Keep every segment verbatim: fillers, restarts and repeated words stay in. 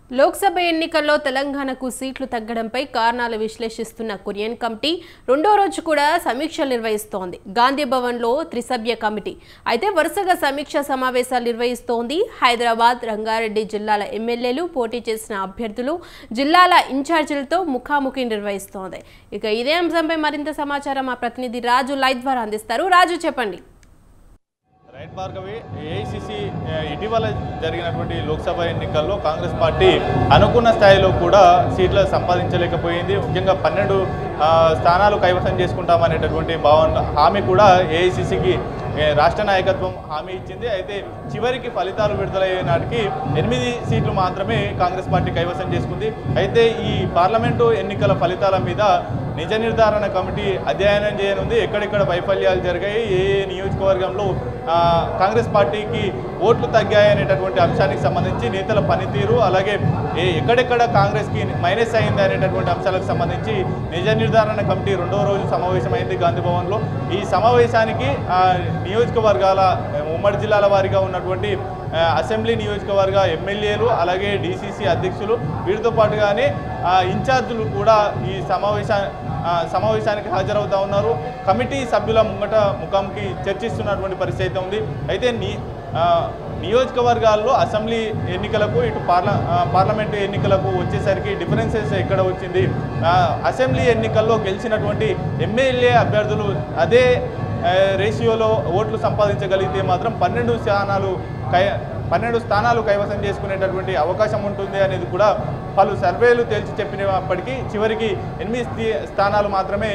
లోక్సభ ఎన్నికల్లో తెలంగాణకు సీట్లు తగ్గడంపై కారణాలు విశ్లేషిస్తున్న కురియన్ కమిటీ రెండో రోజు కూడా సమీక్షలు నిర్వహిస్తోంది. గాంధీ భవన్లో త్రిసభ్య కమిటీ అయితే వరుసగా సమీక్ష సమావేశాలు నిర్వహిస్తోంది. హైదరాబాద్, రంగారెడ్డి జిల్లాల ఎమ్మెల్యేలు, పోటీ చేసిన అభ్యర్థులు, జిల్లాల ఇన్ఛార్జీలతో ముఖాముఖి నిర్వహిస్తోంది. ఇక ఇదే అంశంపై మరింత సమాచారం మా ప్రతినిధి రాజు లైవ్ ద్వారా అందిస్తారు. రాజు, చెప్పండి. రైట్ భార్గవి, ఏఐసిసి ఇటీవల జరిగినటువంటి లోక్సభ ఎన్నికల్లో కాంగ్రెస్ పార్టీ అనుకున్న స్థాయిలో కూడా సీట్లు సంపాదించలేకపోయింది. ముఖ్యంగా పన్నెండు స్థానాలు కైవసం చేసుకుంటామనేటటువంటి భావన హామీ కూడా ఏఐసిసికి రాష్ట్ర నాయకత్వం హామీ ఇచ్చింది. అయితే చివరికి ఫలితాలు విడుదలయ్యే నాటికి ఎనిమిది సీట్లు మాత్రమే కాంగ్రెస్ పార్టీ కైవసం చేసుకుంది. అయితే ఈ పార్లమెంటు ఎన్నికల ఫలితాల మీద నిజ నిర్ధారణ కమిటీ అధ్యయనం చేయనుంది. ఎక్కడెక్కడ వైఫల్యాలు జరిగాయి, ఏ ఏ నియోజకవర్గంలో కాంగ్రెస్ పార్టీకి ఓట్లు తగ్గాయనేటటువంటి అంశానికి సంబంధించి నేతల పనితీరు, అలాగే ఎక్కడెక్కడ కాంగ్రెస్కి మైనస్ అయింది అనేటటువంటి అంశాలకు సంబంధించి నిజ నిర్ధారణ కమిటీ రెండో రోజు సమావేశమైంది గాంధీ భవన్లో. ఈ సమావేశానికి నియోజకవర్గాల ఉమ్మడి జిల్లాల వారీగా ఉన్నటువంటి అసెంబ్లీ నియోజకవర్గ ఎమ్మెల్యేలు, అలాగే డీసీసీ అధ్యక్షులు, వీరితో పాటుగానే ఇన్ఛార్జీలు కూడా ఈ సమావేశ సమావేశానికి హాజరవుతూ ఉన్నారు. కమిటీ సభ్యుల ముంగట ముఖాముఖి చర్చిస్తున్నటువంటి పరిస్థితి ఉంది. అయితే నీ నియోజకవర్గాల్లో అసెంబ్లీ ఎన్నికలకు ఇటు పార్ల పార్లమెంటు ఎన్నికలకు వచ్చేసరికి డిఫరెన్సెస్ ఎక్కడ వచ్చింది, అసెంబ్లీ ఎన్నికల్లో గెలిచినటువంటి ఎమ్మెల్యే అభ్యర్థులు అదే రేషియోలో ఓట్లు సంపాదించగలిగితే మాత్రం పన్నెండు స్థానాలు కై పన్నెండు స్థానాలు కైవసం చేసుకునేటటువంటి అవకాశం ఉంటుంది అనేది కూడా పలు సర్వేలు తేల్చి చెప్పినప్పటికీ చివరికి ఎనిమిది స్థానాలు మాత్రమే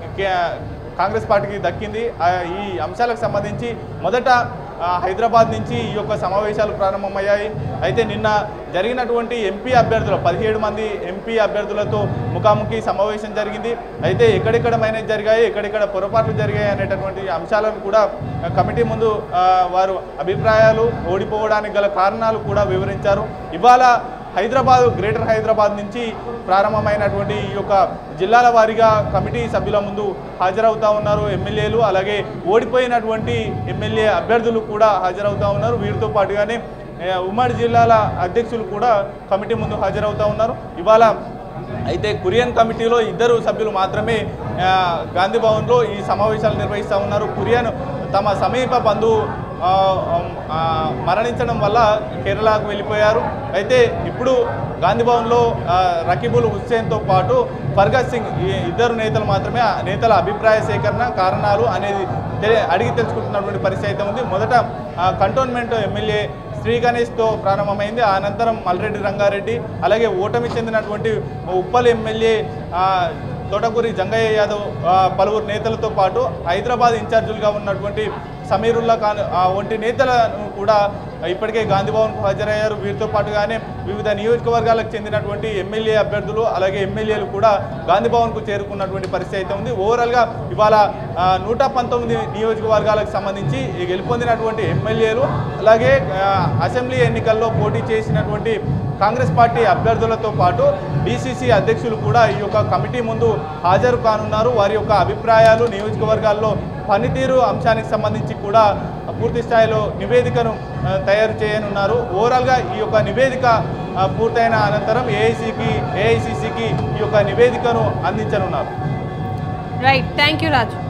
కాంగ్రెస్ పార్టీకి దక్కింది. ఈ అంశాలకు సంబంధించి మొదట హైదరాబాద్ నుంచి ఈ యొక్క సమావేశాలు ప్రారంభమయ్యాయి. అయితే నిన్న జరిగినటువంటి ఎంపీ అభ్యర్థులు పదిహేడు మంది ఎంపీ అభ్యర్థులతో ముఖాముఖి సమావేశం జరిగింది. అయితే ఎక్కడెక్కడ మైనస్ జరిగాయి, ఎక్కడెక్కడ పొరపాట్లు జరిగాయి అనేటటువంటి అంశాలను కూడా కమిటీ ముందు వారు అభిప్రాయాలు, ఓడిపోవడానికి గల కారణాలు కూడా వివరించారు. ఇవాళ హైదరాబాద్, గ్రేటర్ హైదరాబాద్ నుంచి ప్రారంభమైనటువంటి ఈ యొక్క జిల్లాల వారీగా కమిటీ సభ్యుల ముందు హాజరవుతూ ఉన్నారు ఎమ్మెల్యేలు, అలాగే ఓడిపోయినటువంటి ఎమ్మెల్యే అభ్యర్థులు కూడా హాజరవుతూ ఉన్నారు. వీరితో పాటుగానే ఉమ్మడి జిల్లాల అధ్యక్షులు కూడా కమిటీ ముందు హాజరవుతూ ఉన్నారు ఇవాళ. అయితే కురియన్ కమిటీలో ఇద్దరు సభ్యులు మాత్రమే గాంధీ భవన్లో ఈ సమావేశాలు నిర్వహిస్తూ ఉన్నారు. కురియన్ తమ సమీప బంధువు మరణించడం వల్ల కేరళకు వెళ్ళిపోయారు. అయితే ఇప్పుడు గాంధీ భవన్లో రకీబుల్ హుస్సేన్తో పాటు ఫర్గత్ సింగ్ ఈ ఇద్దరు నేతలు మాత్రమే నేతల అభిప్రాయ సేకరణ, కారణాలు అనేది అడిగి తెలుసుకుంటున్నటువంటి పరిస్థితి అయితే ఉంది. మొదట కంటోన్మెంట్ ఎమ్మెల్యే శ్రీ గణేష్తో ప్రారంభమైంది. అనంతరం మల్రెడ్డి రంగారెడ్డి, అలాగే ఓటమి చెందినటువంటి ఉప్పల్ ఎమ్మెల్యే తోటకూరి జంగయ్య యాదవ్, పలువురు నేతలతో పాటు హైదరాబాద్ ఇన్ఛార్జీలుగా ఉన్నటువంటి సమీరుల్లా ఖాన్ వంటి నేతలను కూడా ఇప్పటికే గాంధీ భవన్కు హాజరయ్యారు. వీరితో పాటుగానే వివిధ నియోజకవర్గాలకు చెందినటువంటి ఎమ్మెల్యే అభ్యర్థులు, అలాగే ఎమ్మెల్యేలు కూడా గాంధీ భవన్కు చేరుకున్నటువంటి పరిస్థితి అయితే ఉంది. ఓవరాల్గా ఇవాళ నూట పంతొమ్మిది నియోజకవర్గాలకు సంబంధించి గెలుపొందినటువంటి ఎమ్మెల్యేలు, అలాగే అసెంబ్లీ ఎన్నికల్లో పోటీ చేసినటువంటి కాంగ్రెస్ పార్టీ అభ్యర్థులతో పాటు డీసీసీ అధ్యక్షులు కూడా ఈ యొక్క కమిటీ ముందు హాజరు కానున్నారు. వారి యొక్క అభిప్రాయాలు, నియోజకవర్గాల్లో పనితీరు అంశానికి సంబంధించి కూడా పూర్తి స్థాయిలో నివేదికను తయారు చేయనున్నారు. ఓవరాల్గా ఈ యొక్క నివేదిక పూర్తయిన అనంతరం ఏఐసికి ఏఐసిసికి ఈ యొక్క నివేదికను అందించనున్నారు. Right, thank you Raju.